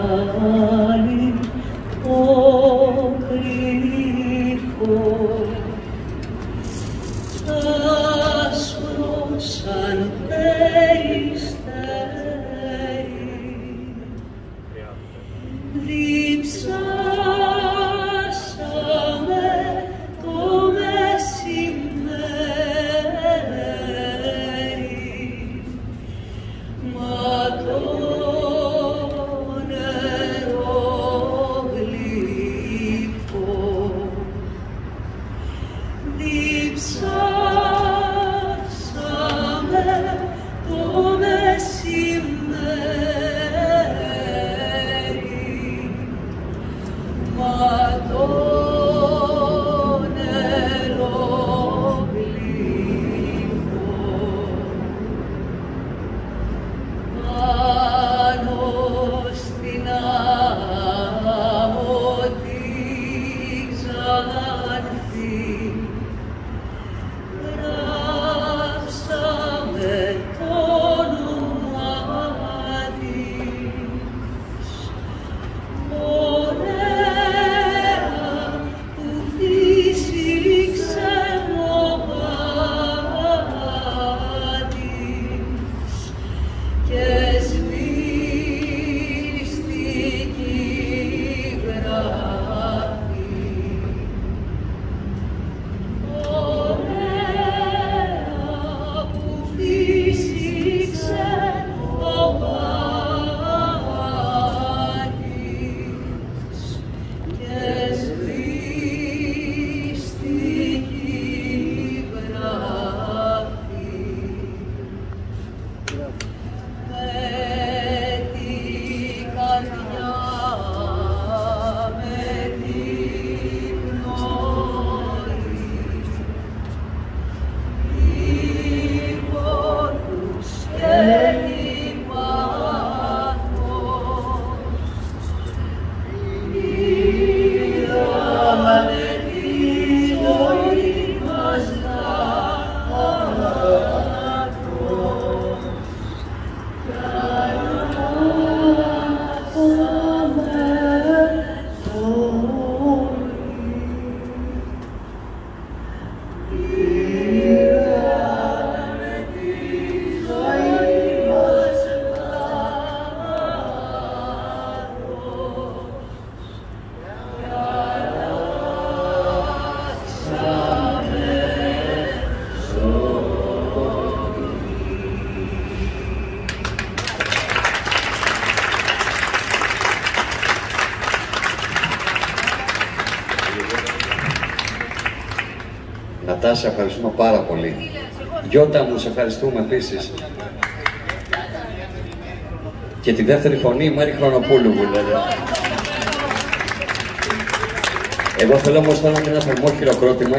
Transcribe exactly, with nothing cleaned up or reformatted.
λιμάνι το κρυφό, άσπρο σαν περιστέρι, διψάσαμε το μεσημέρι, μα το νερό γλυκό διψάσαμε το μεσημέρι, μα το νερό γλυκό πάνω στην άμμο τη Ξάνθη γράψαμε το όνομά της, ωραία που φύσηξε ο γάτης και σβήστηκε η γράφη. Ωραία που φύσηξε ο γάτης και σβήστηκε η γράφη. Με την καρδιά, με την πνοή, υπόρους και υπάθος, είδαμε τη ζωή μας λάθος. Νατάσα, ευχαριστούμε πάρα πολύ. Γιώτα μου, σε ευχαριστούμε επίσης. Και τη δεύτερη φωνή, Μάρη Χρονοπούλου, που λέτε. Εγώ θέλω όμως να κάνω ένα θερμό χειροκρότημα.